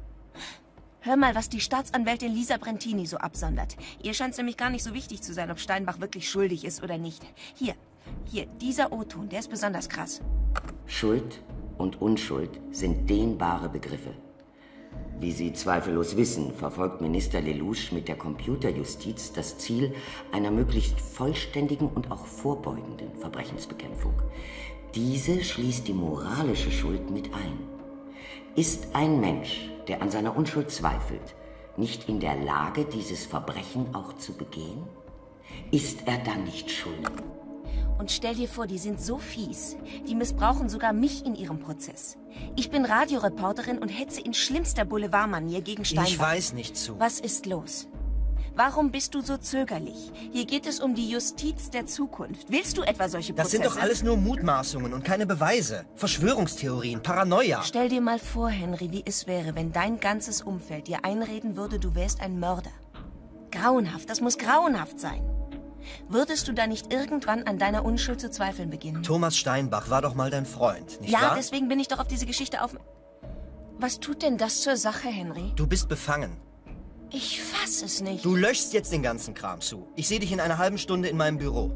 Hör mal, was die Staatsanwältin Lisa Brentini so absondert. Ihr scheint es nämlich gar nicht so wichtig zu sein, ob Steinbach wirklich schuldig ist oder nicht. Hier, dieser O-Ton, der ist besonders krass. Schuld und Unschuld sind dehnbare Begriffe. Wie Sie zweifellos wissen, verfolgt Minister Lelouch mit der Computerjustiz das Ziel einer möglichst vollständigen und auch vorbeugenden Verbrechensbekämpfung. Diese schließt die moralische Schuld mit ein. Ist ein Mensch, der an seiner Unschuld zweifelt, nicht in der Lage, dieses Verbrechen auch zu begehen? Ist er dann nicht schuldig? Und stell dir vor, die sind so fies. Die missbrauchen sogar mich in ihrem Prozess. Ich bin Radioreporterin und hetze in schlimmster Boulevardmanier gegen Steinbach. Ich weiß nicht, Sue. Was ist los? Warum bist du so zögerlich? Hier geht es um die Justiz der Zukunft. Willst du etwa solche Prozesse? Das sind doch alles nur Mutmaßungen und keine Beweise. Verschwörungstheorien, Paranoia. Stell dir mal vor, Henry, wie es wäre, wenn dein ganzes Umfeld dir einreden würde, du wärst ein Mörder. Grauenhaft, das muss grauenhaft sein. Würdest du da nicht irgendwann an deiner Unschuld zu zweifeln beginnen? Thomas Steinbach war doch mal dein Freund, nicht wahr? Ja, deswegen bin ich doch auf diese Geschichte auf... Was tut denn das zur Sache, Henry? Du bist befangen. Ich fass es nicht. Du löschst jetzt den ganzen Kram, Sue. Ich sehe dich in einer halben Stunde in meinem Büro.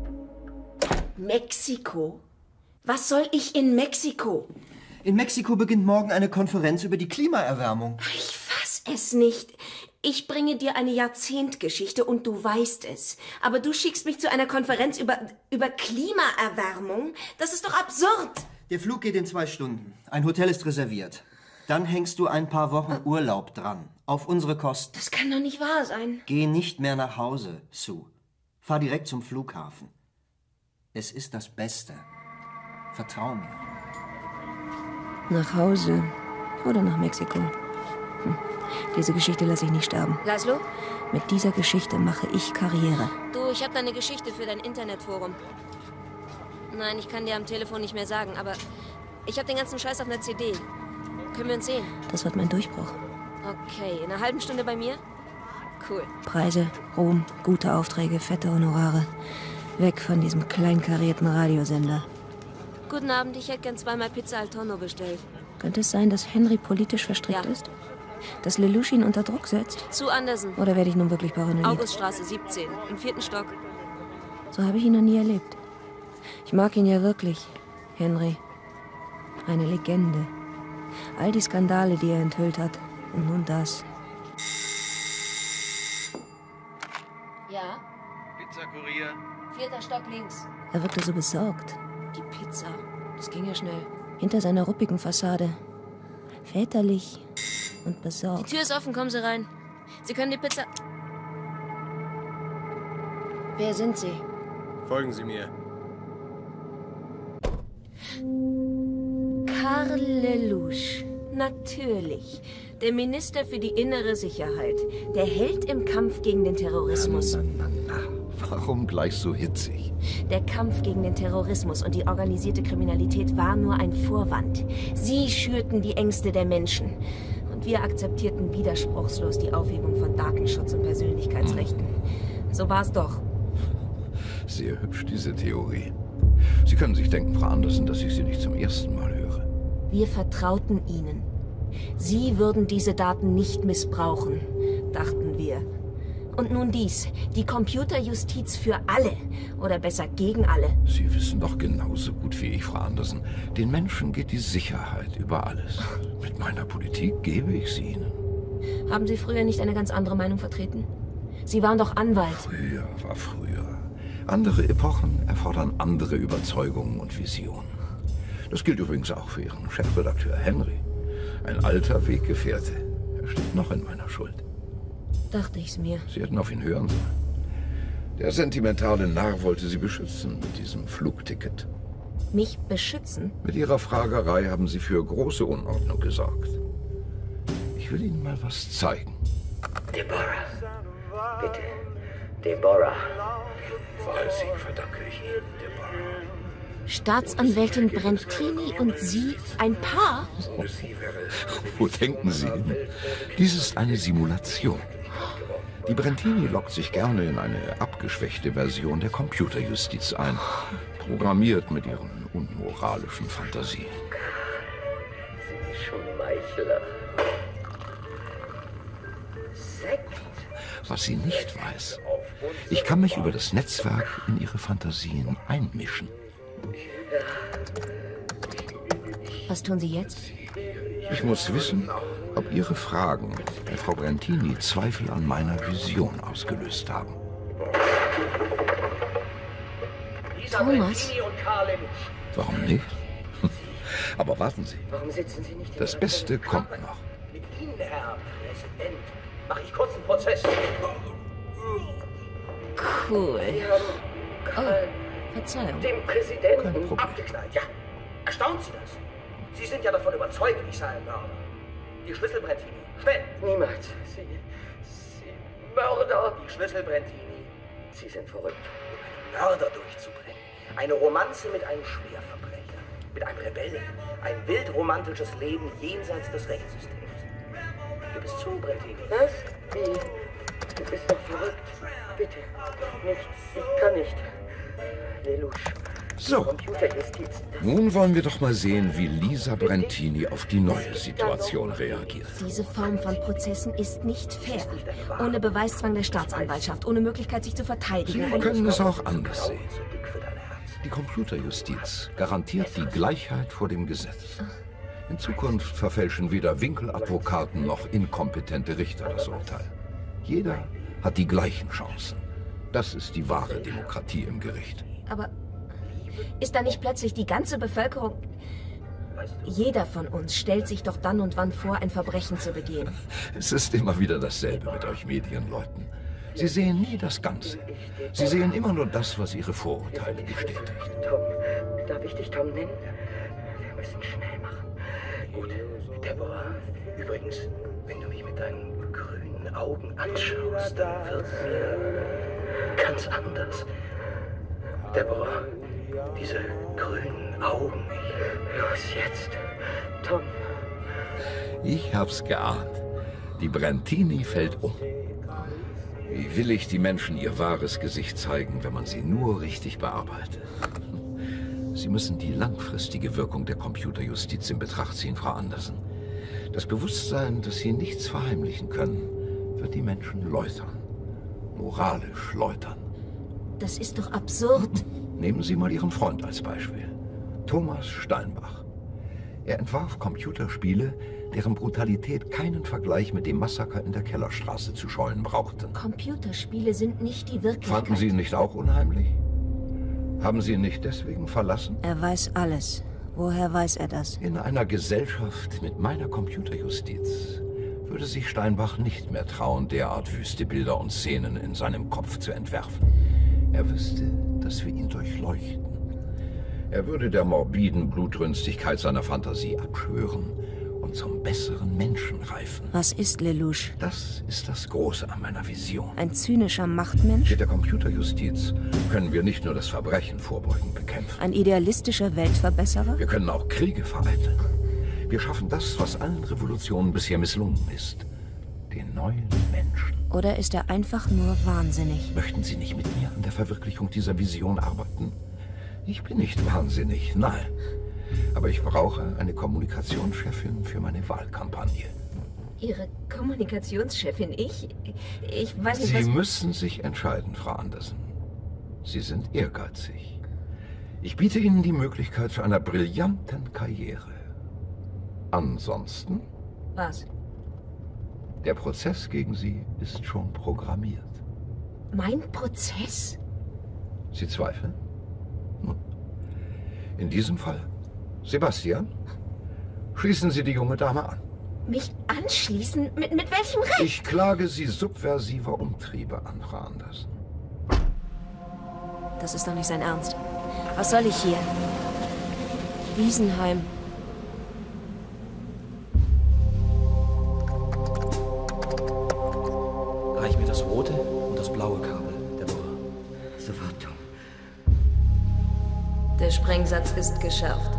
Mexiko? Was soll ich in Mexiko? In Mexiko beginnt morgen eine Konferenz über die Klimaerwärmung. Ich fass es nicht. Ich bringe dir eine Jahrzehntgeschichte und du weißt es. Aber du schickst mich zu einer Konferenz über Klimaerwärmung? Das ist doch absurd. Der Flug geht in 2 Stunden. Ein Hotel ist reserviert. Dann hängst du ein paar Wochen Urlaub dran. Auf unsere Kosten. Das kann doch nicht wahr sein. Geh nicht mehr nach Hause, Sue. Fahr direkt zum Flughafen. Es ist das Beste. Vertrau mir. Nach Hause oder nach Mexiko? Diese Geschichte lasse ich nicht sterben. Laszlo? Mit dieser Geschichte mache ich Karriere. Du, ich habe da eine Geschichte für dein Internetforum. Nein, ich kann dir am Telefon nicht mehr sagen, aber ich habe den ganzen Scheiß auf einer CD. Können wir uns sehen? Das wird mein Durchbruch. Okay, in einer halben Stunde bei mir? Cool. Preise, Ruhm, gute Aufträge, fette Honorare. Weg von diesem kleinkarierten Radiosender. Guten Abend, ich hätte gern 2-mal Pizza al Tonno bestellt. Könnte es sein, dass Henry politisch verstrickt ist? Dass Lelouch ihn unter Druck setzt? Zu Andersen. Oder werde ich nun wirklich paranoid? Auguststraße 17, im 4. Stock. So habe ich ihn noch nie erlebt. Ich mag ihn ja wirklich, Henry. Eine Legende. All die Skandale, die er enthüllt hat. Und nun das. Ja? Pizzakurier. 4. Stock links. Er wirkte so besorgt. Die Pizza. Das ging ja schnell. Hinter seiner ruppigen Fassade. Väterlich und besorgt. Die Tür ist offen, kommen Sie rein. Sie können die Pizza... Wer sind Sie? Folgen Sie mir. Karl Lelouch. Natürlich. Der Minister für die innere Sicherheit. Der Held im Kampf gegen den Terrorismus. Warum gleich so hitzig? Der Kampf gegen den Terrorismus und die organisierte Kriminalität war nur ein Vorwand. Sie schürten die Ängste der Menschen. Und wir akzeptierten widerspruchslos die Aufhebung von Datenschutz und Persönlichkeitsrechten. So war es doch. Sehr hübsch, diese Theorie. Sie können sich denken, Frau Andersen, dass ich sie nicht zum ersten Mal höre. Wir vertrauten Ihnen. Sie würden diese Daten nicht missbrauchen, dachten wir. Und nun dies, die Computerjustiz für alle, oder besser gegen alle. Sie wissen doch genauso gut wie ich, Frau Andersen, den Menschen geht die Sicherheit über alles. Mit meiner Politik gebe ich sie Ihnen. Haben Sie früher nicht eine ganz andere Meinung vertreten? Sie waren doch Anwalt. Früher war früher. Andere Epochen erfordern andere Überzeugungen und Visionen. Das gilt übrigens auch für Ihren Chefredakteur Henry. Ein alter Weggefährte. Er steht noch in meiner Schuld. Dachte ich's mir. Sie hätten auf ihn hören sollen. Der sentimentale Narr wollte Sie beschützen mit diesem Flugticket. Mich beschützen? Mit Ihrer Fragerei haben Sie für große Unordnung gesorgt. Ich will Ihnen mal was zeigen. Deborah. Bitte. Deborah. Wahlsieg verdanke ich Ihnen, Deborah. Staatsanwältin Brentini und Sie ein Paar? Wo denken Sie hin? Dies ist eine Simulation. Die Brentini lockt sich gerne in eine abgeschwächte Version der Computerjustiz ein, programmiert mit ihren unmoralischen Fantasien. Sie Schmeichler. Sekt. Was sie nicht weiß, ich kann mich über das Netzwerk in ihre Fantasien einmischen. Was tun Sie jetzt? Ich muss wissen, ob Ihre Fragen bei Frau Brentini Zweifel an meiner Vision ausgelöst haben. Thomas? Warum nicht? Aber warten Sie. Warum sitzen Sie nicht Das Beste kommt noch. Mit Ihnen, Herr Präsident, mache ich kurzen Prozess. Cool. Sie haben Oh, Verzeihung. dem Präsidenten abgeknallt. Ja, erstaunt Sie das? Sie sind ja davon überzeugt, ich sei ein Mörder. Die Schlüssel, Brentini. Schnell! Niemals. Sie Mörder! Die Schlüssel, Brentini. Sie sind verrückt. Um einen Mörder durchzubringen. Eine Romanze mit einem Schwerverbrecher. Mit einem Rebellen. Ein wildromantisches Leben jenseits des Rechtssystems. Gib es zu, Brentini. Was? Wie? Du bist doch verrückt. Bitte. Nicht. Ich kann nicht. Lelouch. So, nun wollen wir doch mal sehen, wie Lisa Brentini auf die neue Situation reagiert. Diese Form von Prozessen ist nicht fair. Ohne Beweiszwang der Staatsanwaltschaft, ohne Möglichkeit, sich zu verteidigen. Sie können es auch anders sehen. Die Computerjustiz garantiert die Gleichheit vor dem Gesetz. In Zukunft verfälschen weder Winkeladvokaten noch inkompetente Richter das Urteil. Jeder hat die gleichen Chancen. Das ist die wahre Demokratie im Gericht. Aber ist da nicht plötzlich die ganze Bevölkerung... Jeder von uns stellt sich doch dann und wann vor, ein Verbrechen zu begehen. Es ist immer wieder dasselbe mit euch Medienleuten. Sie sehen nie das Ganze. Sie sehen immer nur das, was ihre Vorurteile bestätigt. Tom, darf ich dich Tom nennen? Wir müssen schnell machen. Gut, Deborah. Übrigens, wenn du mich mit deinen grünen Augen anschaust, dann wird mir ganz anders. Deborah, diese grünen Augen. Los jetzt, Tom. Ich hab's geahnt. Die Brentini fällt um. Wie will ich die Menschen ihr wahres Gesicht zeigen, wenn man sie nur richtig bearbeitet? Sie müssen die langfristige Wirkung der Computerjustiz in Betracht ziehen, Frau Andersen. Das Bewusstsein, dass sie nichts verheimlichen können, wird die Menschen läutern. Moralisch läutern. Das ist doch absurd. Nehmen Sie mal Ihren Freund als Beispiel. Thomas Steinbach. Er entwarf Computerspiele, deren Brutalität keinen Vergleich mit dem Massaker in der Kellerstraße zu scheuen brauchten. Computerspiele sind nicht die Wirklichkeit. Fanden Sie ihn nicht auch unheimlich? Haben Sie ihn nicht deswegen verlassen? Er weiß alles. Woher weiß er das? In einer Gesellschaft mit meiner Computerjustiz würde sich Steinbach nicht mehr trauen, derart wüste Bilder und Szenen in seinem Kopf zu entwerfen. Er wüsste, dass wir ihn durchleuchten. Er würde der morbiden Blutrünstigkeit seiner Fantasie abschwören und zum besseren Menschen reifen. Was ist Lelouch? Das ist das Große an meiner Vision. Ein zynischer Machtmensch? Mit der Computerjustiz können wir nicht nur das Verbrechen vorbeugend bekämpfen. Ein idealistischer Weltverbesserer? Wir können auch Kriege vereiteln. Wir schaffen das, was allen Revolutionen bisher misslungen ist. Den neuen Menschen. Oder ist er einfach nur wahnsinnig? Möchten Sie nicht mit mir an der Verwirklichung dieser Vision arbeiten? Ich bin nicht wahnsinnig, nein. Aber ich brauche eine Kommunikationschefin für meine Wahlkampagne. Ihre Kommunikationschefin? Ich weiß nicht, Sie müssen sich entscheiden, Frau Andersen. Sie sind ehrgeizig. Ich biete Ihnen die Möglichkeit zu einer brillanten Karriere. Ansonsten? Was? Der Prozess gegen Sie ist schon programmiert. Mein Prozess? Sie zweifeln? Nun, in diesem Fall, Sebastian, schließen Sie die junge Dame an. Mich anschließen? Mit welchem Recht? Ich klage Sie subversiver Umtriebe an, Frau Andersen. Das ist doch nicht sein Ernst. Was soll ich hier? Wiesenheim. Reich mir das rote und das blaue Kabel, Deborah. Sofort, Tom. Der Sprengsatz ist geschärft.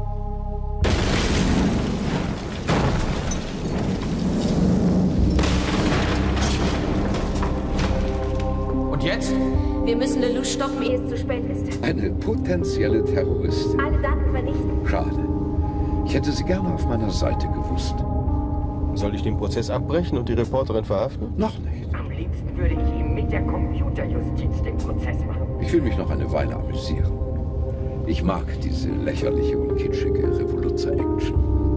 Und jetzt? Wir müssen Lelouch stoppen, ehe es zu spät ist. Eine potenzielle Terroristin. Alle Daten vernichten. Schade. Ich hätte sie gerne auf meiner Seite gewusst. Soll ich den Prozess abbrechen und die Reporterin verhaften? Noch nicht. Am liebsten würde ich ihm mit der Computerjustiz den Prozess machen. Ich will mich noch eine Weile amüsieren. Ich mag diese lächerliche und kitschige Revoluzzer-Action.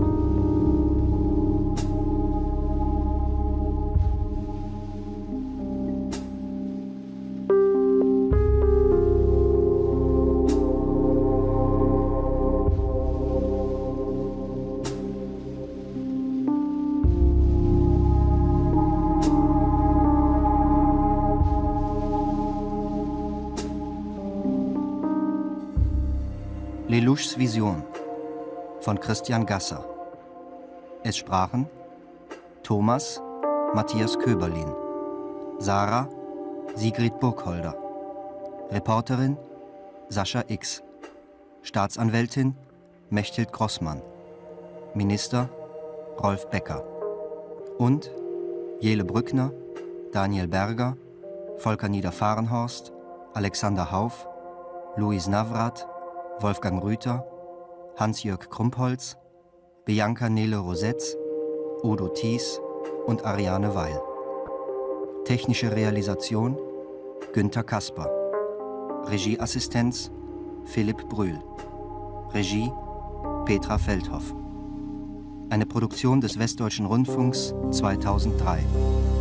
Lelouchs Vision von Christian Gasser. Es sprachen Thomas Matthias Köberlin, Sarah Sigrid Burgholder, Reporterin Sascha X, Staatsanwältin Mechthild Grossmann, Minister Rolf Becker und Jele Brückner, Daniel Berger, Volker Nieder-Fahrenhorst, Alexander Hauff, Louis Navrat, Wolfgang Rüther, Hans-Jörg Krumpholz, Bianca Nele Rosetz, Udo Thies und Ariane Weil. Technische Realisation Günther Kasper. Regieassistenz Philipp Brühl. Regie Petra Feldhoff. Eine Produktion des Westdeutschen Rundfunks 2003.